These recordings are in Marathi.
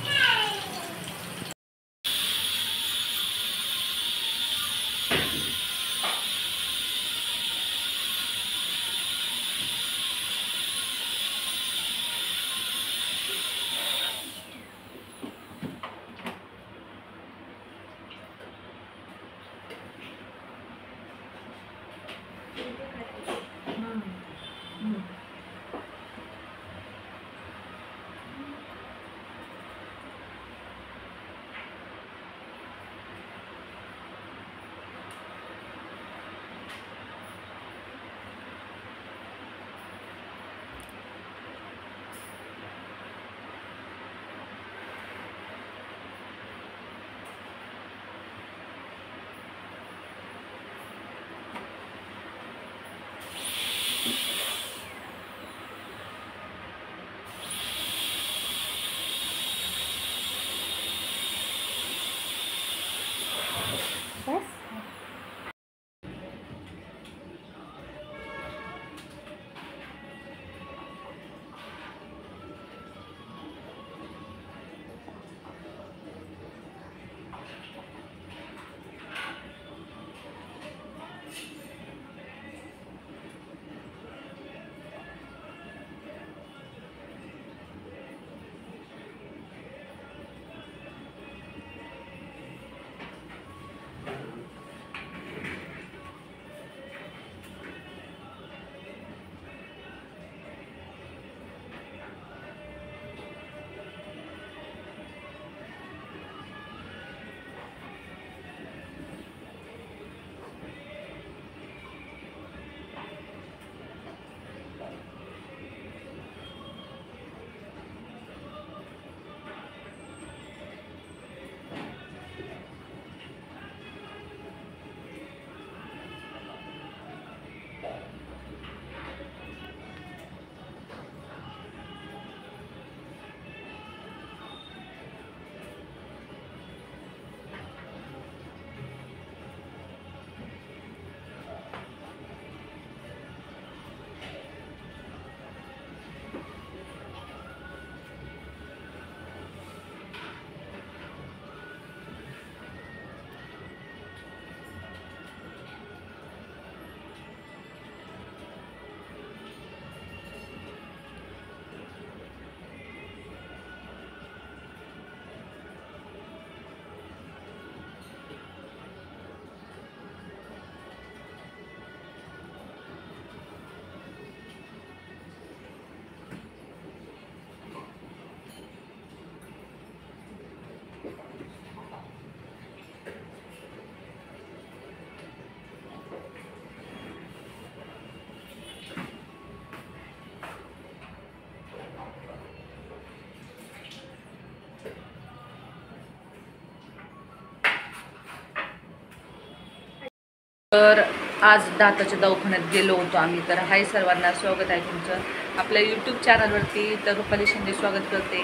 तर आज दाताच्या दवाखान्यात गेलो होतो आम्ही. तर हाय सर्वांना, स्वागत आहे तुमचं आपल्या यूट्यूब चॅनलवरती. तर रुपाली शिंदे स्वागत करते.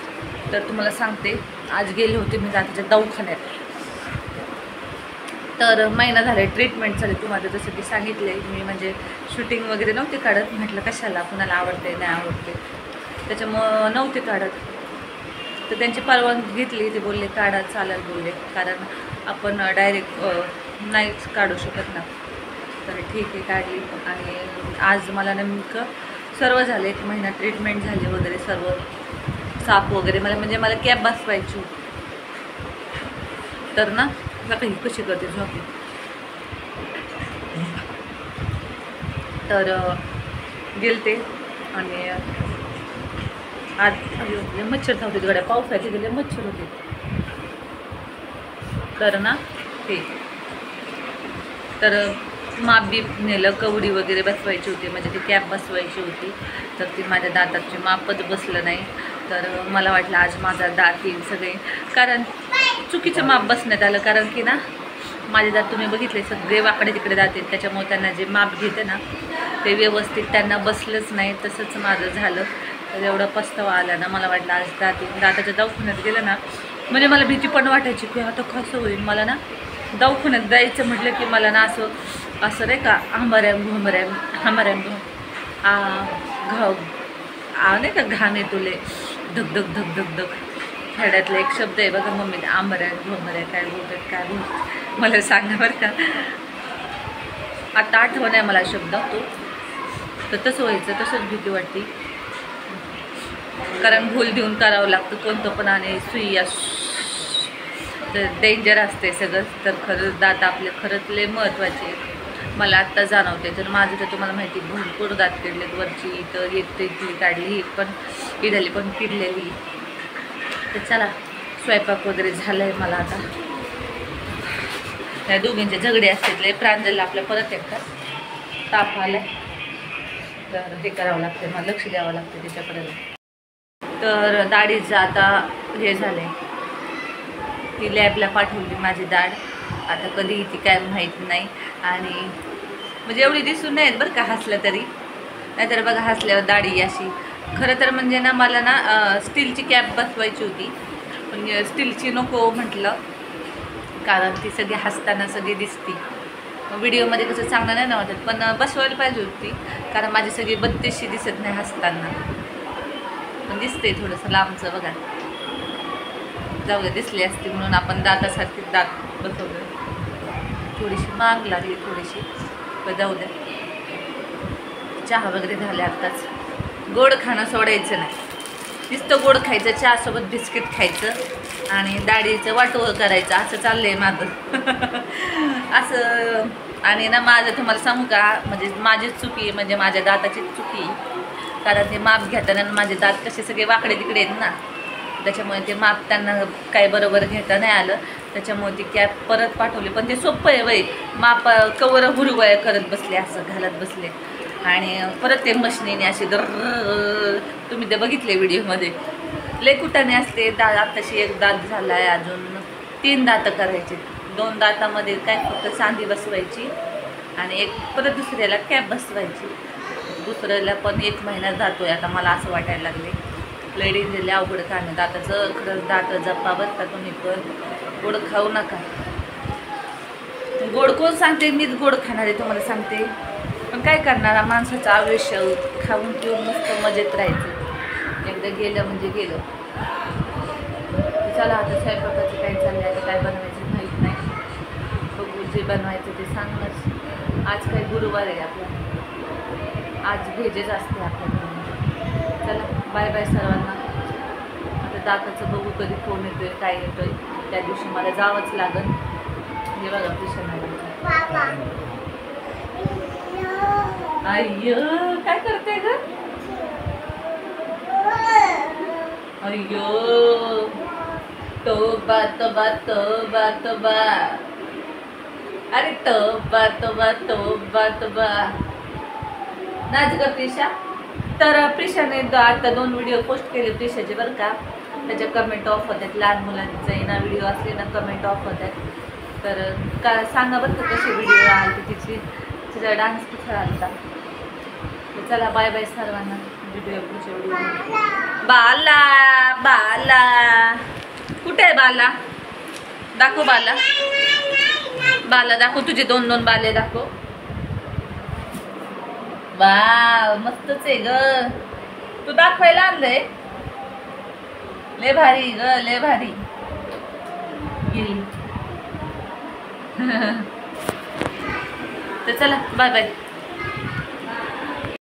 तर तुम्हाला सांगते, आज गेले होते मी दाताच्या दवाखान्यात. तर महिना झाले ट्रीटमेंट झाली. तुम्हाला जसं की सांगितले मी, म्हणजे शूटिंग वगैरे नव्हते काढत. म्हटलं कशाला, कुणाला आवडते नाही आवडते, त्याच्यामुळं नव्हते काढत. तर त्यांची परवानगी घेतली. ते बोलले काढा, चालेल बोलले, कारण आपण डायरेक्ट नाहीच काढू शकत ना. तर ठीक आहे, काढली. आणि आज मला नेमकं सर्व झाले, 1 महिना ट्रीटमेंट झाली वगैरे, सर्व साप वगैरे. मला कॅप बसवायची. तर ना आता ही कशी करते झोपी. तर गेलते आणि आज मच्छर धावते तिकडे, पावसाचे गेले मच्छर होते. तर ना ते तर माप बीप नेलं, कवडी वगैरे बसवायची होती, म्हणजे ती कॅप बसवायची होती. तर ती माझ्या दाताची मापच बसलं नाही. तर मला वाटलं आज माझा दात येईल सगळे, कारण चुकीचं माप बसण्यात आलं. कारण की ना माझे दात तुम्ही बघितले सगळे वाकडे तिकडे जाते, त्याच्यामुळे त्यांना जे माप घेते ना ते व्यवस्थित त्यांना बसलंच नाही. तसंच माझं झालं. तर एवढा पस्तावा आला ना. मला वाटलं आज दाताच्या दवाखान्यात गेलं ना, म्हणजे मला भीती पण वाटायची की आता कसं होईल. मला ना दवाखान्यात जायचं म्हटलं की मला ना असं नाही का हमऱ्याम घाव नाही का, घाम येतोले, धक धक धक धक धक. खेड्यातला एक शब्द आहे बघा मम्मी, आंबऱ्या घोंबऱ्या काय बोलतात काय बोलतात मला सांगा बरं का. आता आठवण आहे मला शब्द तो, तर तसं व्हायचं, तसंच भीती वाटते. कारण भूल देऊन करावं लागतं कोणतं पण, आणि सुई तर डेंजर असते सगळं. तर खरंच दात आपले खरंच लय महत्त्वाचे मला आत्ता जाणवते. तर माझं तर तुम्हाला माहिती भरपूर दात किडलेत वरची, तर एक तर इथली काढली, एक पण इडली पण किडलेली. तर चला स्वयंपाक वगैरे झालं आहे मला आता. त्या दोघींचे झगडे असते प्रांजलला आपल्या परत एकदा ताप आला, तर हे करावं लागते, मला लक्ष द्यावं लागतं त्याच्याकडे. तर दाढीचं आता हे झालं आहे, ती लॅबला पाठवली माझी दाढ, आता कधी ती काय माहीत नाही. आणि म्हणजे एवढी दिसून नाहीत बरं का हसलं तरी, नाहीतर बघा हसल्यावर दाढी अशी. खरं तर म्हणजे ना मला ना स्टीलची कॅप बसवायची होती, पण स्टीलची नको म्हटलं, कारण ती सगळी हसताना सगळी दिसती. व्हिडिओमध्ये कसं चांगलं नाही ना वाटत, पण बसवायला पाहिजे होती, कारण माझी सगळी बत्तीसशी दिसत नाही हसताना, पण दिसते थोडंसं लांबचं बघा. जाऊ दे, दिसली असती म्हणून आपण दातासारखी दात बसवलं. थोडीशी माग लागली थोडीशी, पण जाऊ दे. चहा वगैरे झाले आत्ताच. गोड खाणं सोडायचं नाही, नुसतं गोड खायचं, चहासोबत बिस्किट खायचं आणि दाढीचं वाटोळं करायचं, असं चाललंय माझं. असं. आणि ना माझं तुम्हाला सांगू का, म्हणजे माझीच चुकी आहे, म्हणजे माझ्या दाताचीच चुकी आहे. कारण ते माप घेताना माझे दात कसे सगळे वाकडे तिकडे आहेत ना, त्याच्यामुळे ते माप त्यांना काही बरोबर घेता नाही आलं, त्याच्यामुळे ती कॅप परत पाठवली. पण ते सोपं आहे वय, माप कवर हुरवया करत बसले, असं घालत बसले, आणि परत ते मशनीने अशी तुम्ही ते बघितले व्हिडिओमध्ये, लय कुटाने असते. आत्ताशी एक दात झाला आहे, अजून 3 दातं करायचे. 2 दातामध्ये काय फक्त चांदी बसवायची, आणि एक परत दुसऱ्याला कॅप बसवायची. दुसऱ्याला पण 1 महिना जातोय आता मला असं वाटायला लागले. लेडीज दिले अवघड खाणं दाताचं. खरंच दात जपा बरं का तुम्ही, पण गोड खाऊ नका. गोड कोण सांगते, मीच गोड खाणार आहे तुम्हाला सांगते, पण काय करणार, माणसाचं आयुष्य खाऊन पिऊन नुसतं मजेत राहायचं, एकदा गेलं म्हणजे गेलं. चला आता स्वयंपाकाचं काय चाललं आहे, आता काय बनवायचं माहीत नाही, बघू जे बनवायचं ते सांगणार. आज काय गुरुवार आहे आपला, आज भेजेच असते आपल्याकडे. चला बाय बाय सर्वांना. आता दाताचं बघू कधी फोन येतोय काय येतोय, त्या दिवशी मला जावंच लागेल. हे बघा ट्युशन अय्य काय करते ग, अय्यो तोबा तोबा तोबा तोबा, अरे तोबा तोबा तोबा तोबा. नाच ग प्रिशा. तर प्रिशाने आता 2 व्हिडिओ पोस्ट केले प्रिशाचे बरं का, त्याच्या कमेंट ऑफ होतात. लहान मुलांचे ना व्हिडिओ असले ना कमेंट ऑफ होतात. तर का सांगा बरं का कशी व्हिडिओ आली तिची, तिचा डान्स कसा आलता. तर चला बाय बाय सर्वांना, व्हिडिओ पुढच्या व्हिडिओ. बाला बाला कुठे आहे बाला, दाखव बाला, बाला दाखव, तुझे 2-2 बाले दाखव. वा मस्तच आहे ग, तू दाखवायला आणलंय, लय भारी ग, लय भारी. तर चला बाय बाय.